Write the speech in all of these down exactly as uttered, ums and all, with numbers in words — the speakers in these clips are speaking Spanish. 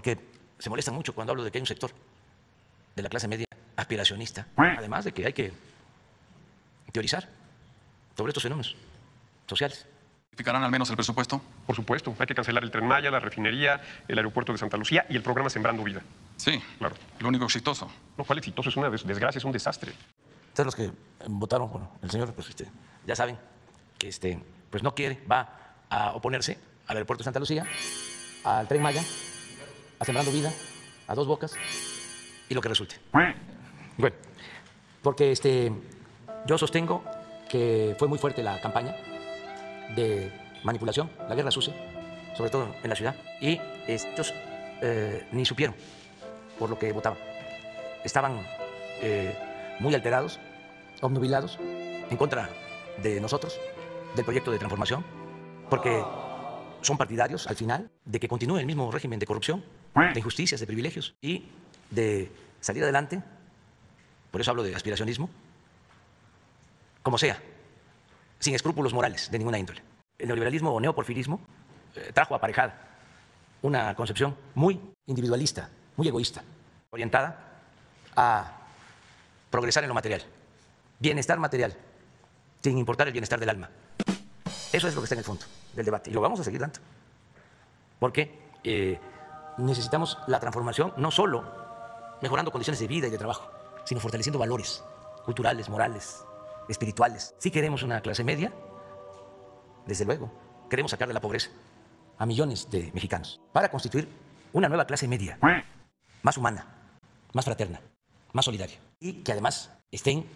porque se molestan mucho cuando hablo de que hay un sector de la clase media aspiracionista, además de que hay que teorizar sobre estos fenómenos sociales. ¿Justificarán al menos el presupuesto? Por supuesto, hay que cancelar el Tren Maya, la refinería, el aeropuerto de Santa Lucía y el programa Sembrando Vida. Sí, claro. Lo único exitoso. Lo cual exitoso es una des desgracia, es un desastre. Ustedes los que votaron por el señor, pues este, ya saben que este, pues no quiere, va a oponerse al aeropuerto de Santa Lucía, al Tren Maya, a Sembrando Vida, a Dos Bocas y lo que resulte. Bueno, porque este, yo sostengo que fue muy fuerte la campaña de manipulación, la guerra sucia, sobre todo en la ciudad, y estos eh, ni supieron por lo que votaban. Estaban eh, muy alterados, obnubilados, en contra de nosotros, del proyecto de transformación, porque son partidarios, al final, de que continúe el mismo régimen de corrupción, de injusticias, de privilegios y de salir adelante. Por eso hablo de aspiracionismo, como sea, sin escrúpulos morales de ninguna índole. El neoliberalismo o neoporfirismo eh, trajo aparejada una concepción muy individualista, muy egoísta, orientada a progresar en lo material, bienestar material, sin importar el bienestar del alma. Eso es lo que está en el fondo del debate y lo vamos a seguir dando, porque eh, necesitamos la transformación no solo mejorando condiciones de vida y de trabajo, sino fortaleciendo valores culturales, morales, espirituales. Si queremos una clase media, desde luego, queremos sacar de la pobreza a millones de mexicanos para constituir una nueva clase media, más humana, más fraterna, más solidaria y que además estén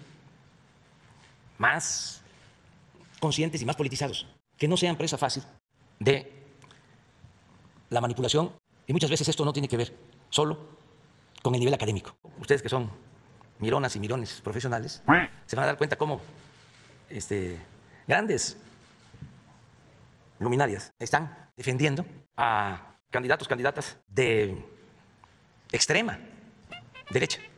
más conscientes y más politizados, que no sean presa fácil de la manipulación y muchas veces esto no tiene que ver solo con el nivel académico. Ustedes que son mironas y mirones profesionales se van a dar cuenta cómo este, grandes luminarias están defendiendo a candidatos, candidatas de extrema derecha.